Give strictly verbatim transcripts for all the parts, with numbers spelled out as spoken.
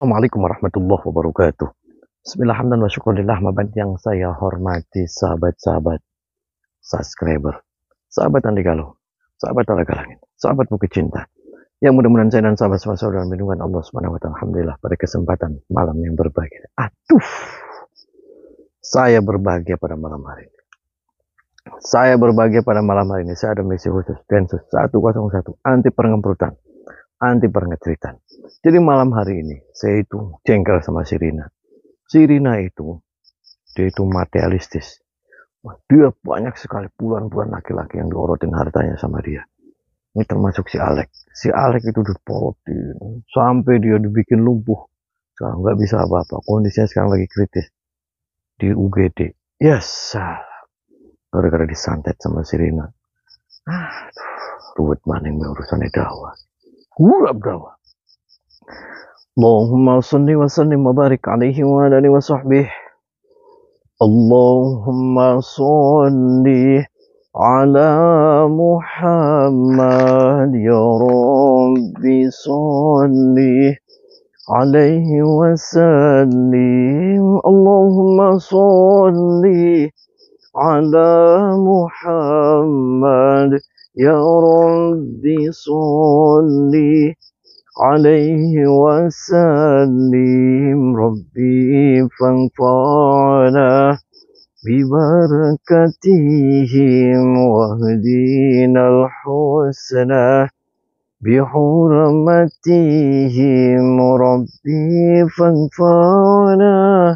Assalamualaikum warahmatullahi wabarakatuh. Bismillah hamdan wa syukurillah mabad yang saya hormati sahabat-sahabat subscriber, sahabat Andi Galuh, sahabat Talaga Langit, sahabat Bukit Cinta. Yang mudah-mudahan saya dan sahabat-sahabat dalam lindungan Allah Subhanahu wa taala. Alhamdulillah pada kesempatan malam yang berbahagia. Aduh. Saya berbahagia pada malam hari ini. Saya berbahagia pada malam hari ini. Saya ada misi khusus Densus seratus satu anti pengemperutan, anti pengeceritan. Jadi malam hari ini saya itu jengkel sama si Rina. Si Rina itu dia itu materialistis. Dia banyak sekali puluhan-puluhan laki-laki yang diorotin hartanya sama dia. Ini termasuk si Alek. Si Alek itu diporotin sampai dia dibikin lumpuh. Sekarang nggak bisa apa-apa. Kondisinya sekarang lagi kritis di U G D. Yes, gara-gara disantet sama si Rina. Ah, ruwet maning urusannya dakwah. Urap dakwah. Allahumma salli wa sallim wa barik alaihi wa alihi wa sahbihi. Allahumma salli ala Muhammad ya Rabbi salli alaihi wa sallim. Allahumma salli ala Muhammad ya Rabbi salli alaihi wasallim. Rabbi fanfa'na bibarakatihim wahdinal husna bihurmatihim. Rabbi fanfa'na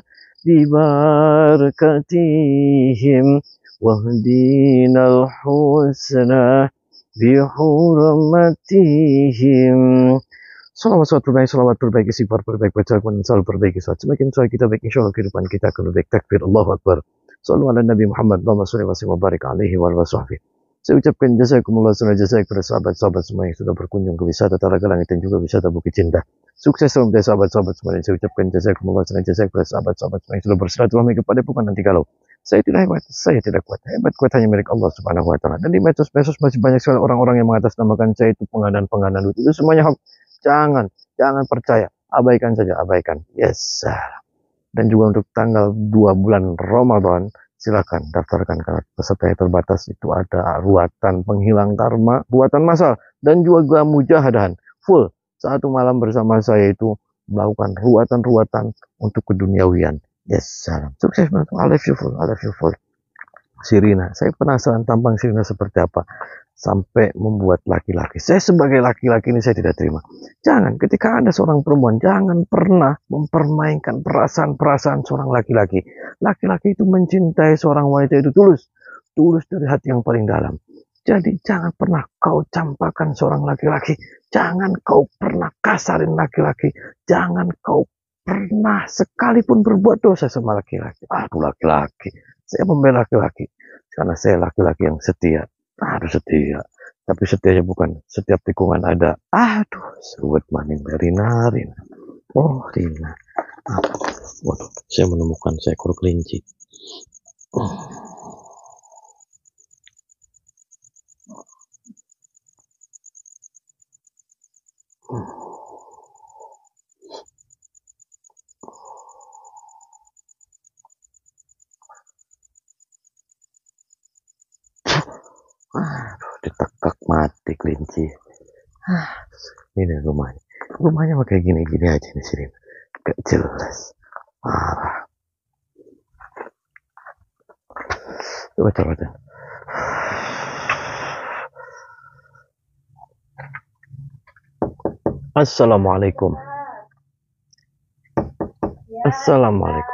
bibarakatihim wahdinal husna bihurmatihim. Salawat salawat terbaik, salawat terbaik, istighfar terbaik, baca Al-Quran selalu perbaiki salat. Semakin soal kita baik, insya Allah kehidupan kita akan lebih baik. Takbir, Allahu Akbar. Sallu ala Nabi Muhammad, Allahumma sholli wa sallim wa barik alaihi wa sahbihi. Saya ucapkan jazakumullah khairan jazaa kepada sahabat-sahabat semua yang sudah berkunjung ke wisata Talaga Langit dan juga wisata Bukit Cinta. Sukses selalu dari sahabat-sahabat semua. Dan saya ucapkan jazakumullah khairan jazaa kepada sahabat-sahabat semua yang sudah bersilaturahmi kepada bukan nanti kalau. Saya tidak hebat, saya tidak kuat. Hebat kuat hanya milik Allah Subhanahu wa taala. Dan di medsos-medsos masih banyak sekali orang-orang yang mengatasnamakan saya itu pengadaan-pengadaan duit. Itu semuanya hoax. Jangan, jangan percaya. Abaikan saja, abaikan. Yes. Dan juga untuk tanggal dua bulan Ramadan, silakan daftarkan karena peserta yang terbatas. Itu ada ruatan penghilang karma, ruatan masal, dan juga mujahadahan full. Satu malam bersama saya itu melakukan ruatan-ruatan untuk keduniawian. Yes, salam. Sukses, I love you full, I love you full. Si Rina, saya penasaran tampang si Rina seperti apa. Sampai membuat laki-laki. Saya sebagai laki-laki ini saya tidak terima. Jangan, ketika Anda seorang perempuan, jangan pernah mempermainkan perasaan-perasaan seorang laki-laki. Laki-laki itu mencintai seorang wanita itu tulus. Tulus dari hati yang paling dalam. Jadi jangan pernah kau campakan seorang laki-laki. Jangan kau pernah kasarin laki-laki. Jangan kau pernah sekalipun berbuat dosa sama laki-laki. Aduh laki-laki. Saya membela laki-laki. Karena saya laki-laki yang setia. Aduh setia. Tapi setianya bukan setiap tikungan ada. Aduh seruat maning dari Rina, Rina. Oh Rina. Apa? Waduh, saya menemukan seekor kelinci. Oh. Aduh, ditekak mati kelinci. Ah, ini rumahnya. Rumahnya kayak gini-gini aja nih sini. Gak jelas. Parah. Coba coba. coba. Assalamualaikum. Assalamualaikum.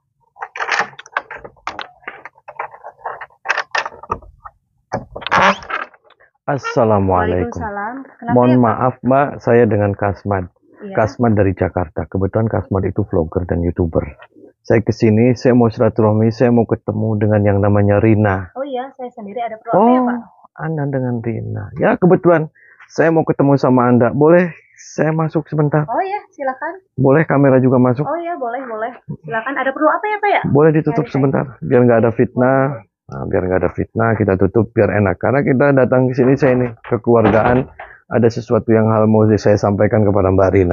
Assalamualaikum. Mohon maaf Mbak, saya dengan Kasman. Ya. Kasman dari Jakarta. Kebetulan Kasman itu vlogger dan YouTuber. Saya kesini, saya mau silaturahmi, saya mau ketemu dengan yang namanya Rina. Oh iya, saya sendiri ada perlu oh, apa ya Pak? Anda dengan Rina. Ya kebetulan saya mau ketemu sama Anda. Boleh saya masuk sebentar? Oh iya, silakan. Boleh kamera juga masuk? Oh iya, boleh, boleh. Silakan. Ada perlu apa ya Pak ya? Boleh ditutup Cari sebentar, saya. biar nggak ada fitnah. Nah, biar nggak ada fitnah, kita tutup biar enak. Karena kita datang ke sini saya ini kekeluargaan, ada sesuatu yang hal mau saya sampaikan kepada Mbak Rina.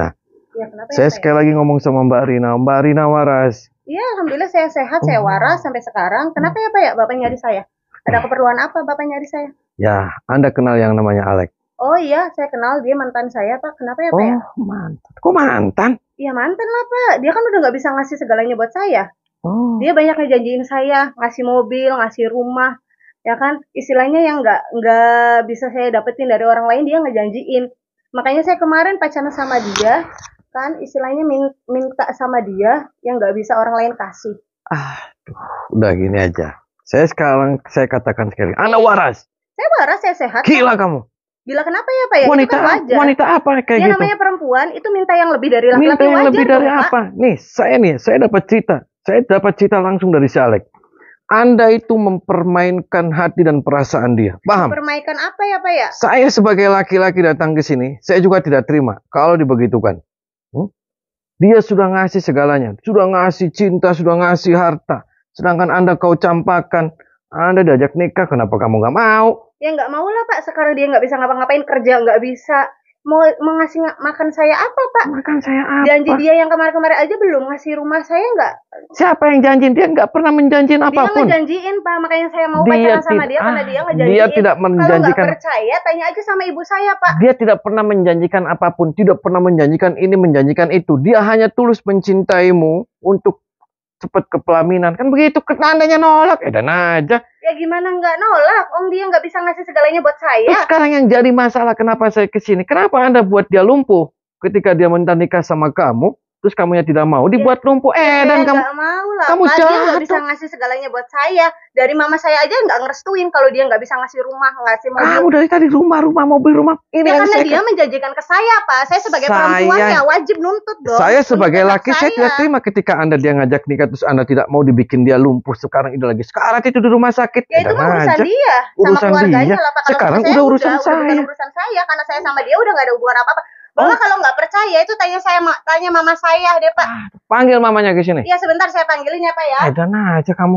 Ya, kenapa ya, Saya Pak, ya? sekali lagi ngomong sama Mbak Rina. Mbak Rina waras. Iya, alhamdulillah saya sehat, saya Oh. waras sampai sekarang. Kenapa ya Pak ya Bapak nyari saya? Ada keperluan apa Bapak nyari saya? Ya, Anda kenal yang namanya Alex? Oh iya, saya kenal, dia mantan saya Pak. Kenapa ya Pak ya? Oh, mantan. Kok mantan? Iya mantan lah Pak. Dia kan udah nggak bisa ngasih segalanya buat saya. Oh. Dia banyak ngejanjiin saya, ngasih mobil, ngasih rumah, ya kan? Istilahnya yang nggak nggak bisa saya dapetin dari orang lain dia ngejanjiin. Makanya saya kemarin pacaran sama dia, kan istilahnya min- minta sama dia yang nggak bisa orang lain kasih. Ah, udah gini aja. Saya sekarang saya katakan sekali, Anda waras. Saya waras, saya sehat. Gila kamu. Gila kenapa ya Pak ya? Wanita, Itu kan wajar. wanita apa kayak Dia gitu? namanya perempuan, itu minta yang lebih dari laki-laki Minta yang wajar lebih dari dong, Pak. apa? Nih, saya nih, saya dapat cerita. Saya dapat cerita langsung dari si Alex. Anda itu mempermainkan hati dan perasaan dia. Paham? Permainan apa ya Pak ya? Saya sebagai laki-laki datang ke sini, saya juga tidak terima kalau dibegitukan. Hmm? Dia sudah ngasih segalanya, sudah ngasih cinta, sudah ngasih harta. Sedangkan Anda kau campakan, Anda diajak nikah, kenapa kamu nggak mau? Ya nggak mau lah Pak, sekarang dia nggak bisa ngapa-ngapain, kerja nggak bisa. Mau, mau ngasih nga- makan saya apa Pak? Makan saya apa? Janji dia yang kemarin-kemarin aja belum ngasih rumah saya nggak. Siapa yang janjiin? Dia nggak pernah menjanjiin Dia apapun. ngejanjiin Pak, makanya saya mau Dia pacaran sama tid- dia karena ah, dia dia ngejanjiin. tidak Kalau nggak menjanjikan. percaya, tanya aja sama ibu saya Pak. Dia tidak pernah menjanjikan apapun, tidak pernah menjanjikan ini, menjanjikan itu. Dia hanya tulus mencintaimu untuk cepat ke pelaminan. Kan begitu, tandanya nolak. Edan aja. Ya gimana nggak nolak? Om dia nggak bisa ngasih segalanya buat saya. Terus sekarang yang jadi masalah, kenapa saya kesini? Kenapa Anda buat dia lumpuh? Ketika dia minta nikah sama kamu, terus kamunya tidak mau, dibuat lumpuh. Eh, dan Ya, kamu nggak mau lah. kamu Pak. Dia jahat nggak bisa tuh. ngasih segalanya buat saya. Dari mama saya aja nggak ngerestuin kalau dia nggak bisa ngasih rumah, ngasih mobil. Kamu dari tadi rumah, rumah, mobil, rumah. Ini Ya yang karena saya dia menjanjikan ke saya Pak. Saya sebagai Saya- perempuan ya wajib nuntut dong. Saya sebagai Nuntut laki, hak saya tidak terima ketika Anda dia ngajak nikah terus Anda tidak mau, dibikin dia lumpuh. Sekarang itu lagi sekarat itu di rumah sakit. Ya itu Edan mah urusan aja. dia sama Urusan keluarganya dia. lah Pak. Kalau Sekarang sama saya udah urusan udah, saya. Udah bukan urusan saya karena saya sama dia udah nggak ada hubungan apa-apa. Bapak kalau nggak percaya itu tanya saya ma- tanya mama saya deh Pak. Panggil mamanya ke sini. Iya sebentar saya panggilin ya Pak ya. Edan aja kamu.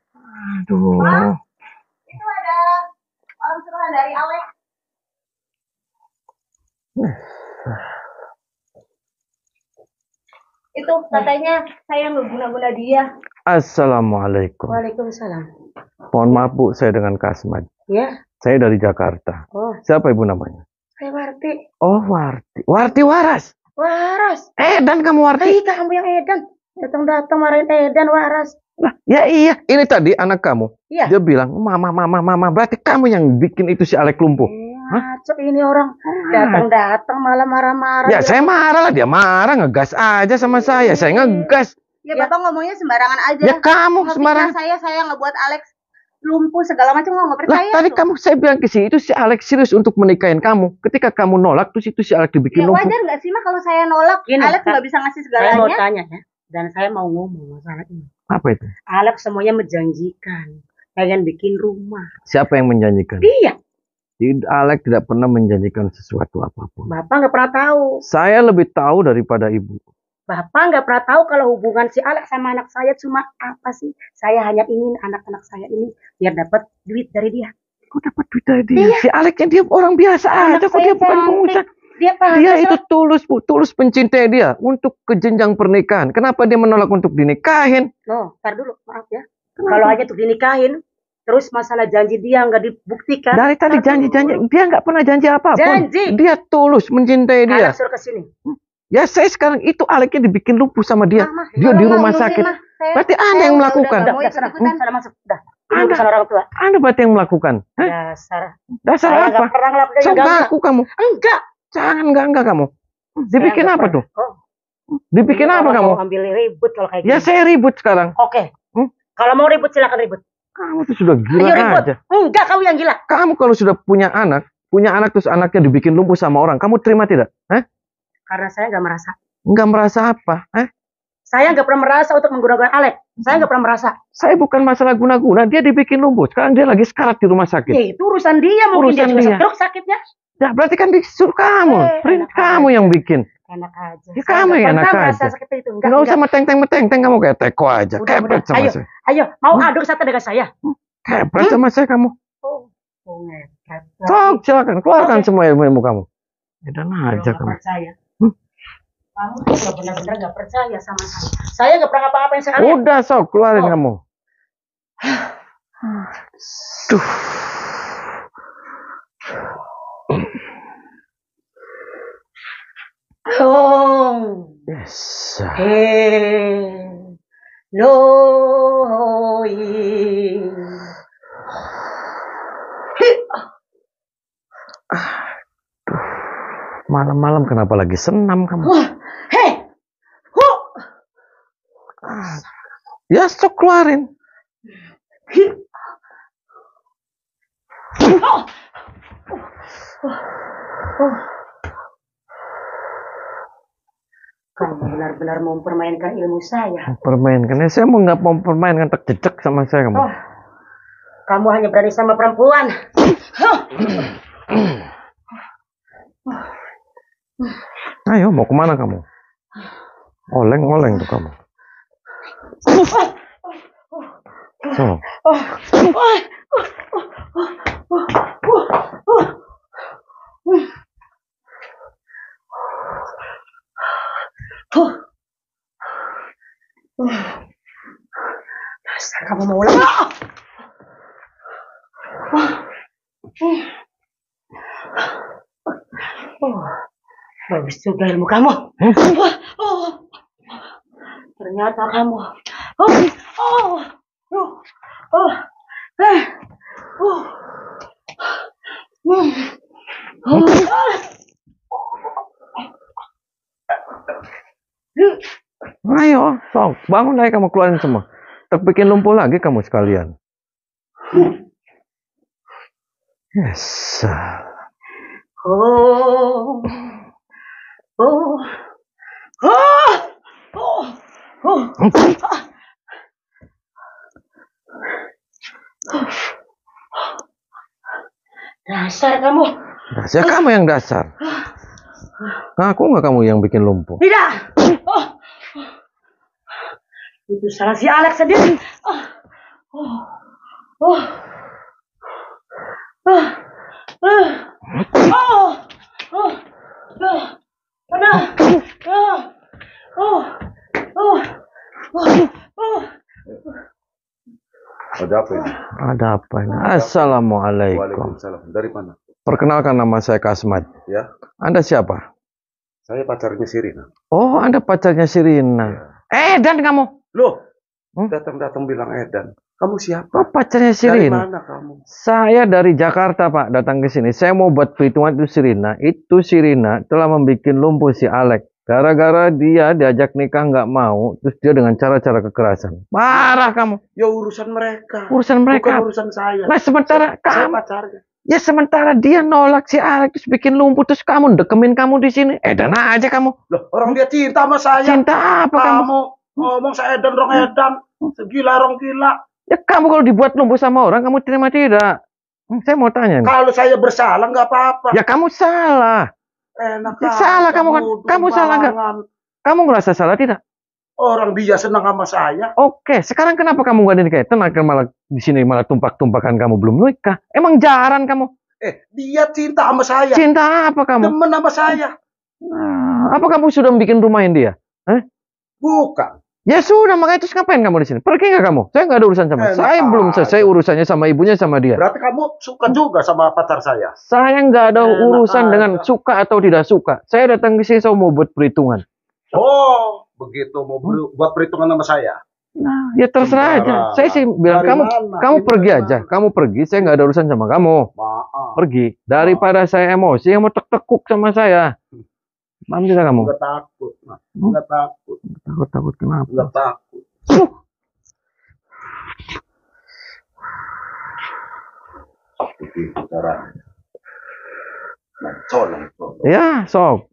Aduh. Ma? Itu ada orang suruhan dari Alex. Itu katanya saya ngeguna-guna dia. Assalamualaikum. Waalaikumsalam. Mohon maaf Bu, saya dengan Kasmat. Ya. Saya dari Jakarta. Oh, Siapa ibu namanya? saya Warti. Oh, Warti. Warti waras. Waras. Edan kamu Warti. Hei, kamu yang edan. Datang-datang marahin edan waras. Lah, ya iya. Ini tadi anak kamu. Iya. Dia bilang, mama, mama, mama. Berarti kamu yang bikin itu si Alek lumpuh. Ngacak ini orang. Datang-datang malah marah-marah. Ya, Bilang, saya marah lah. Dia marah, ngegas aja sama saya. Saya ngegas. Ya, Bapak ngomongnya sembarangan aja. Ya, kamu Fitnah sembarang. saya, saya ngebuat Alex lumpuh segala macam nggak Lah, percaya. tadi tuh. kamu, saya bilang ke sini, itu si Alek serius untuk menikahin kamu. Ketika kamu nolak, terus itu si Alek dibikin Ya lumpuh. wajar nggak sih mah kalau saya nolak, Gini, Alex Kak. nggak bisa ngasih Saya mau segalanya. tanya ya, dan saya mau ngomong masalah ini. Apa itu? Alex semuanya menjanjikan, pengen bikin rumah. Siapa yang menjanjikan? Dia, Tidak, Alek tidak pernah menjanjikan sesuatu apapun. Bapak nggak pernah tahu. Saya lebih tahu daripada ibu. Bapak nggak pernah tahu kalau hubungan si Alex sama anak saya cuma apa sih? Saya hanya ingin anak-anak saya ini biar dapat duit dari dia. Kok dapat duit dari dia? Iya. Si Aleknya dia orang biasa Anak aja, kok saya dia bukan cantik. pengusaha. Dia pantas. Dia itu tulus, Bu, tulus mencintai dia untuk ke jenjang pernikahan. Kenapa dia menolak untuk dinikahin? Loh, ntar dulu, maaf ya. Kenapa? Kalau hanya untuk dinikahin, terus masalah janji dia nggak dibuktikan. Dari tadi Ntar janji-janji, dulu. dia nggak pernah janji apapun. Janji. Dia tulus mencintai dia. Alex suruh ke sini. Ya saya sekarang itu Aleknya dibikin lumpuh sama dia. Mama, Dia kalau di mau rumah ngurusin sakit. mah, saya- Berarti Anda saya yang udah- melakukan. udah Udah, mau udah, sana, ikut-ikutan. sana masuk. Udah. Ini Anda- urusan orang tua. Anda berarti yang melakukan. Hah? Dasar. Dasar Saya apa? nggak pernah ngelakuin Saya yang enggak. ngaku kamu. Enggak. Jangan enggak enggak kamu. Dibikin Saya apa nggak tuh? pernah. Oh, Dibikin ini apa orang kamu? mau ambil ribut kalau kayak Ya gini. saya ribut sekarang. Oke. Hmm? Kalau mau ribut silakan ribut. Kamu tuh sudah gila Ayo ribut. aja. Enggak, kamu yang gila. Kamu kalau sudah punya anak, punya anak terus anaknya dibikin lumpuh sama orang, kamu terima tidak? Hah? Karena saya nggak merasa. Enggak merasa apa? Hah? Saya nggak pernah merasa untuk menggunakan Alex. Saya nggak pernah merasa. Saya bukan masalah guna-guna, dia dibikin lumpuh. Sekarang dia lagi sekarat di rumah sakit. Ya itu urusan dia. Mungkin Urusan dia juga dia. stroke sakitnya. Ya berarti kan disuruh kamu, Eh, perintah enak kamu aja. yang bikin. Enak aja. Ya, Saya kamu nggak yang pernah enak merasa aja. seperti itu. Enggak, Enggak usah enggak. meteng-teng-meteng, kamu kayak teko aja. Udah, Kepret udah. sama Ayo. saya. Ayo, mau Hmm? adu satu dengan saya. Kepret Hmm? sama saya kamu. Oh, oh ngepet. Sok, silakan keluarkan Oke. semua ilmu-ilmu kamu. Edan Kalau aja nggak kamu. percaya. Hmm? Kamu tuh nggak benar-benar nggak percaya sama saya. Saya nggak pernah ngapa-ngapain sekali. Udah sok keluarin Oh. kamu. Duh. Oh. Yes. Elohim. Malam-malam kenapa lagi senam kamu? Hei. Huh. Ya sok keluarin. Oh. Oh. Kamu benar-benar mau mempermainkan ilmu saya. Permainkan. Ya, saya mau nggak mau permainkan tak jejak sama saya kamu. Oh. Kamu hanya berani sama perempuan. Ayo mau kemana kamu? Oleng-oleng tuh kamu. So. Dasar kamu mau ulang. Oh, bagus juga ilmu kamu. Oh, ternyata kamu. Oh, oh, oh, oh, eh, oh, hmm, oh, ah. Ayo, sok bangun aja kamu keluarin semua. Terbikin lumpuh lagi kamu sekalian. Yes. Oh, oh, oh, oh, oh. Dasar kamu. Dasar kamu yang dasar. Ngaku nggak kamu yang bikin lumpuh? Tidak. Oh. Itu salah si Alex sendiri. Oh. Oh. Oh. Oh. Oh. Oh. Oh. Oh. Mana? Oh. Oh. Oh. Oh. Ada apa ini? Ada apa ini? Assalamualaikum. Waalaikumsalam. Dari mana? Perkenalkan, nama saya Kasmat. Ya, Anda siapa? saya pacarnya Sirina. Oh, Anda pacarnya Sirina. Eh, dan kamu? Loh, Hmm? datang-datang bilang Edan. Kamu siapa? Oh, pacarnya Dari Sirina. mana kamu? Saya dari Jakarta, Pak, datang ke sini. Saya mau buat perhitungan itu Sirina. Itu Sirina telah membuat lumpuh si Alex. Gara-gara dia diajak nikah nggak mau, terus dia dengan cara-cara kekerasan. Marah kamu. Ya urusan mereka. Urusan mereka. Bukan urusan saya. Nah, sementara Saya kamu, pacarnya. ya sementara dia nolak si Alex terus bikin lumpuh, terus kamu dekemin kamu di sini. Edan aja kamu. Loh, orang dia cinta sama saya. Cinta apa kamu? Kamu ngomong saya Edan, rong Edan. Segila, rong gila. Ya kamu kalau dibuat lumpuh sama orang, kamu terima tidak? Hmm, saya mau tanya nih. Kalau saya bersalah nggak apa-apa. Ya kamu salah. Enak Ya, aja, salah kamu kan. nuduh Kamu salah nggak? sembarangan. Kamu ngerasa salah tidak? Orang dia senang sama saya. Oke, sekarang kenapa kamu gak nikah? Tenang, malah di sini malah tumpak-tumpakan kamu belum nikah. Emang jarang kamu? Eh, dia cinta sama saya. Cinta apa kamu? Temen sama saya. Nah, apa kamu sudah bikin rumahin dia? Hah? Bukan. Ya sudah, makanya terus ngapain kamu di sini? Pergi nggak kamu? Saya nggak ada urusan sama. Enak Saya belum aja. selesai urusannya sama ibunya sama dia. Berarti kamu suka juga sama pacar saya. Saya nggak ada Enak urusan aja. dengan suka atau tidak suka. Saya datang ke sini saya mau buat perhitungan. Oh, begitu mau ber- buat perhitungan sama saya. Nah, ya terserah aja. Sembarangan. Saya sih bilang Dari kamu, mana? kamu Ini pergi dari aja. mana? Kamu pergi. Saya nggak ada urusan sama kamu. Maaf. Pergi. Daripada saya emosi, yang mau tek-tekuk sama saya. Paham tidak kamu? Enggak takut, Mas. Enggak takut. Takut takut kenapa? Enggak takut. Begitu caranya. Nah, colong, colong. Ya, sok.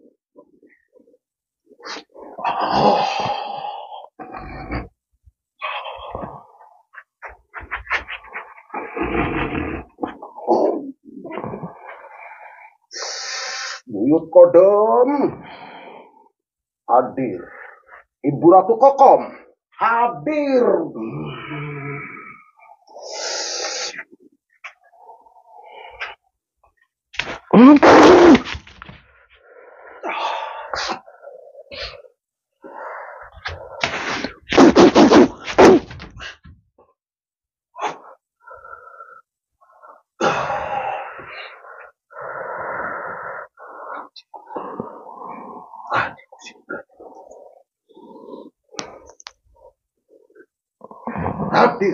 Buyut Kodom hadir. Ibu Ratu Kokom hadir. hadir.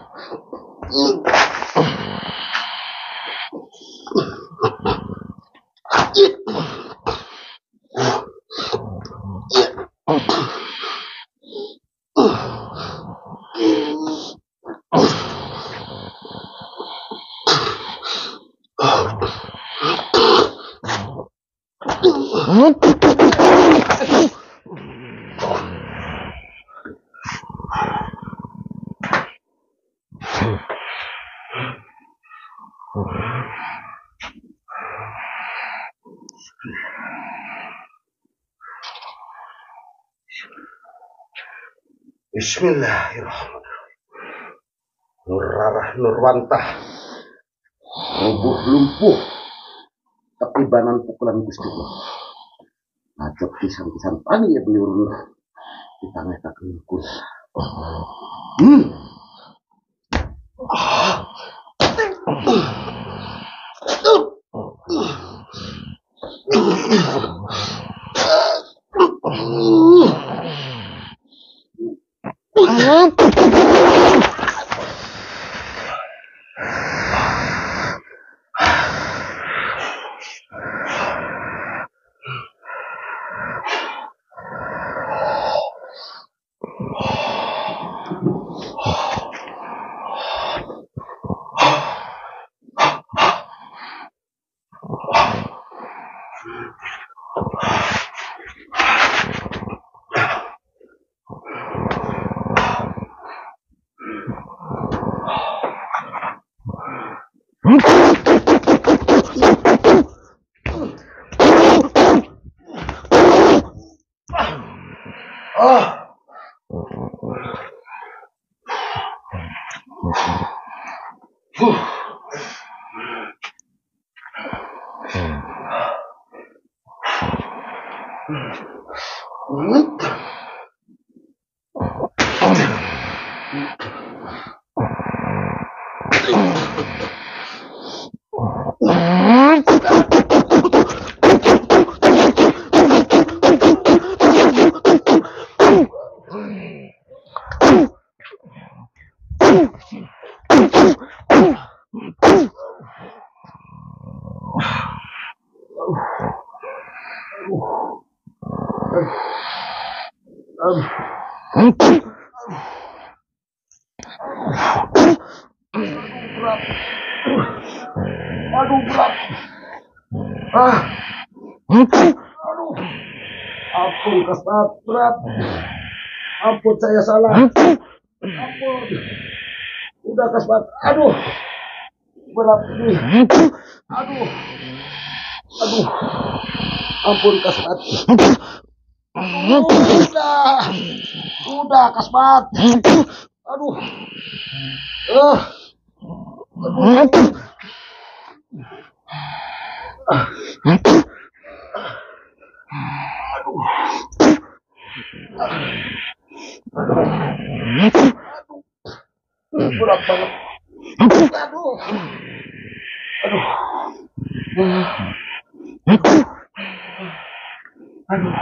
Bismillahirrahmanirrahim. Nurrarah Nurwantah, rubuh lumpuh ketibanan pukulan Gusti Allah. Najok pisan-pisan tani ya beliurun di tengah kaki kula. Hmm. Aduh berat. Ah. Aduh. Ampun Kasat, berat. Ampun saya salah. Ampun. Udah Kasat. Aduh. Berat ini. Aduh. Aduh. Ampun Kasat. Aduh, udah. Udah Kasat. Aduh. Uh. Aduh. Aduh. Aduh. Berat banget. Aduh. Aduh. Aduh. Aduh.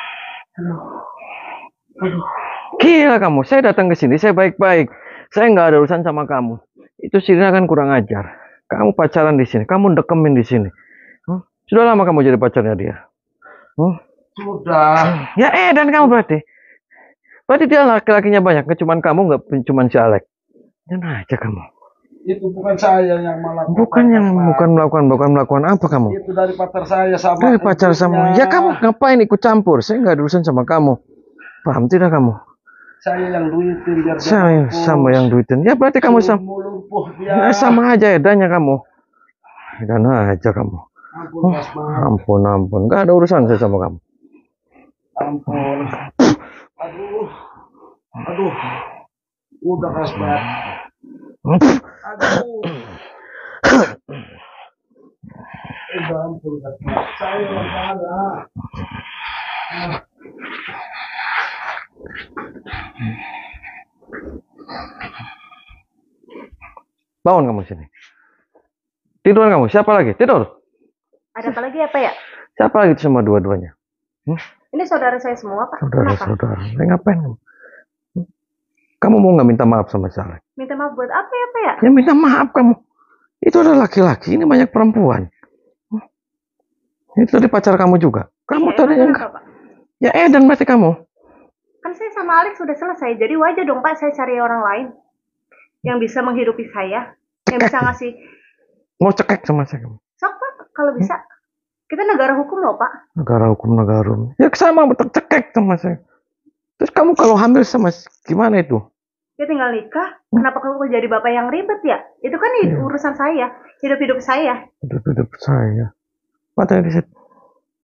Aduh. Gila kamu, saya datang ke sini, saya baik-baik. Saya nggak ada urusan sama kamu. Itu Sirina kan kurang ajar. Kamu pacaran di sini, kamu dekemin di sini. Huh? Sudah lama kamu jadi pacarnya dia. Huh? Sudah. Ya eh dan kamu berarti. Berarti dia laki-lakinya banyak, cuma kamu nggak cuma si Alek. Jangan aja kamu. Itu bukan saya yang melakukan. Bukan yang bukan melakukan, bukan melakukan apa kamu? Itu dari pacar saya sama. Dari pacar sama. Ya kamu ngapain ikut campur? Saya nggak ada urusan sama kamu. Paham tidak kamu? Saya yang duitin biar dia Saya mampus. sama yang duitin. Ya berarti kamu sama. Ya, sama aja edanya kamu. Edan aja kamu. Ampun, Oh, ampun, ampun. Gak ada urusan saya sama kamu. Ampun. Aduh. Aduh. Udah Kasbat. Aduh. Udah ampun Kasbat. Saya yang salah. Bangun kamu sini. Tidur kamu. Siapa lagi? Tidur. Ada apa lagi apa ya? Siapa lagi itu sama dua-duanya? Hmm? Ini saudara saya semua, Pak. Saudara, Kenapa? saudara. Nah, ngapain kamu? Hmm? Kamu mau nggak minta maaf sama si Alex? Minta maaf buat apa ya, Pak ya? Ya minta maaf kamu. Itu adalah laki-laki, ini banyak perempuan. Itu tadi pacar kamu juga. Kamu Iya, tadi emang yang... kenapa, Pak? Ya edan berarti kamu. Kan saya sama Alex sudah selesai, jadi wajar dong Pak saya cari orang lain yang bisa menghidupi saya, yang bisa ngasih. Mau cekek sama saya kamu. Sok Pak, kalau bisa. Kita negara hukum loh Pak. Negara hukum, negara hukum. Ya sama, betul cekek sama saya. Terus kamu kalau hamil sama gimana itu? Ya tinggal nikah. Kenapa kamu jadi bapak yang ribet ya? Itu kan Iya. urusan saya, hidup-hidup saya. Hidup-hidup saya. Mata di situ.